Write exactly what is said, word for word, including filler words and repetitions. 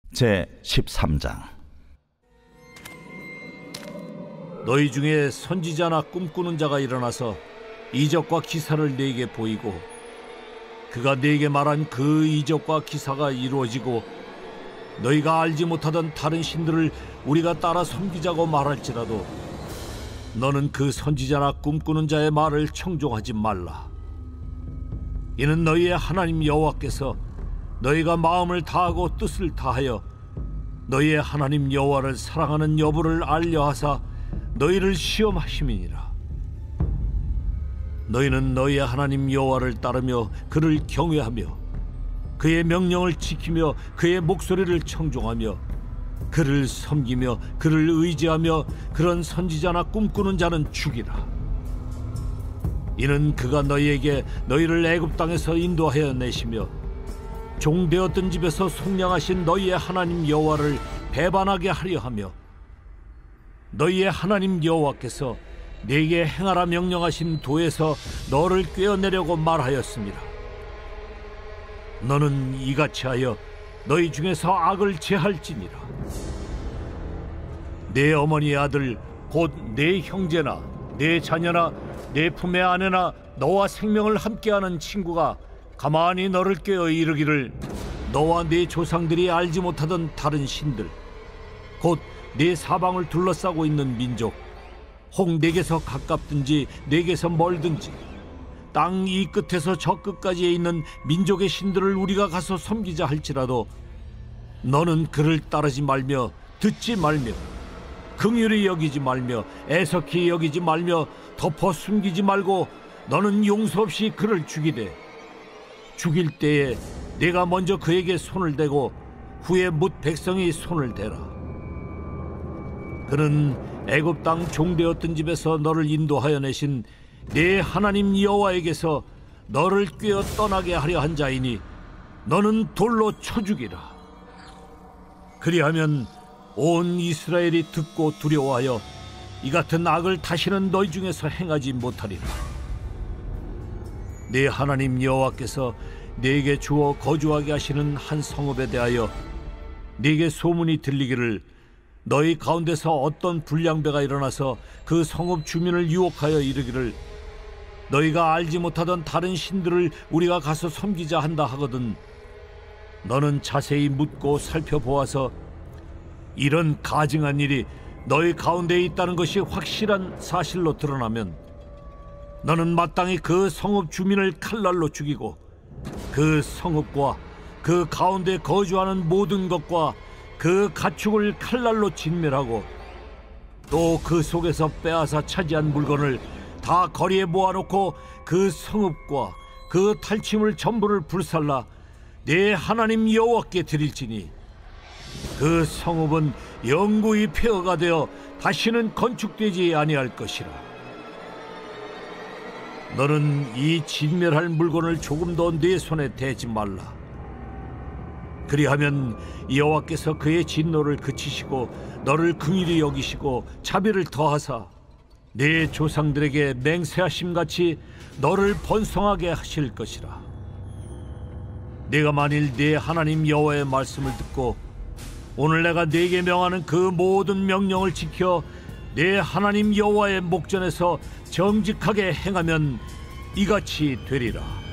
제십삼 장. 너희 중에 선지자나 꿈꾸는 자가 일어나서 이적과 기사를 네게 보이고 그가 네게 말한 그 이적과 기사가 이루어지고 너희가 알지 못하던 다른 신들을 우리가 따라 섬기자고 말할지라도 너는 그 선지자나 꿈꾸는 자의 말을 청종하지 말라. 이는 너희의 하나님 여호와께서 너희가 마음을 다하고 뜻을 다하여 너희의 하나님 여호와를 사랑하는 여부를 알려하사 너희를 시험하심이니라. 너희는 너희의 하나님 여호와를 따르며 그를 경외하며 그의 명령을 지키며 그의 목소리를 청종하며 그를 섬기며 그를 의지하며 그런 선지자나 꿈꾸는 자는 죽이라. 이는 그가 너희에게 너희를 애굽 땅에서 인도하여 내시며 종되었던 집에서 속량하신 너희의 하나님 여호와를 배반하게 하려 하며 너희의 하나님 여호와께서 네게 행하라 명령하신 도에서 너를 꿰어내려고 말하였습니다. 너는 이같이 하여 너희 중에서 악을 제할지니라. 내 어머니의 아들 곧 내 형제나 내 자녀나 내 품의 아내나 너와 생명을 함께하는 친구가 가만히 너를 꿰어 이르기를 너와 네 조상들이 알지 못하던 다른 신들 곧 네 사방을 둘러싸고 있는 민족 혹 내게서 가깝든지 내게서 멀든지 땅 이 끝에서 저 끝까지에 있는 민족의 신들을 우리가 가서 섬기자 할지라도 너는 그를 따르지 말며 듣지 말며 긍휼히 여기지 말며 애석히 여기지 말며 덮어 숨기지 말고 너는 용서 없이 그를 죽이되 죽일 때에 내가 먼저 그에게 손을 대고 후에 뭇 백성이 손을 대라. 그는 애굽 땅 종되었던 집에서 너를 인도하여 내신 네 하나님 여호와에게서 너를 꿰어 떠나게 하려 한 자이니 너는 돌로 쳐 죽이라. 그리하면 온 이스라엘이 듣고 두려워하여 이 같은 악을 다시는 너희 중에서 행하지 못하리라. 네 하나님 여호와께서 네게 주어 거주하게 하시는 한 성읍에 대하여 네게 소문이 들리기를 너희 가운데서 어떤 불량배가 일어나서 그 성읍 주민을 유혹하여 이르기를 너희가 알지 못하던 다른 신들을 우리가 가서 섬기자 한다 하거든 너는 자세히 묻고 살펴보아서 이런 가증한 일이 너희 가운데에 있다는 것이 확실한 사실로 드러나면 너는 마땅히 그 성읍 주민을 칼날로 죽이고 그 성읍과 그 가운데 거주하는 모든 것과 그 가축을 칼날로 진멸하고 또 그 속에서 빼앗아 차지한 물건을 다 거리에 모아놓고 그 성읍과 그 탈취물 전부를 불살라 내 하나님 여호와께 드릴지니 그 성읍은 영구히 폐허가 되어 다시는 건축되지 아니할 것이라. 너는 이 진멸할 물건을 조금 더 네 손에 대지 말라. 그리하면 여호와께서 그의 진노를 그치시고 너를 긍휼히 여기시고 자비를 더하사 네 조상들에게 맹세하심같이 너를 번성하게 하실 것이라. 네가 만일 네 하나님 여호와의 말씀을 듣고 오늘 내가 네게 명하는 그 모든 명령을 지켜 네 하나님 여호와의 목전에서 정직하게 행하면 이같이 되리라.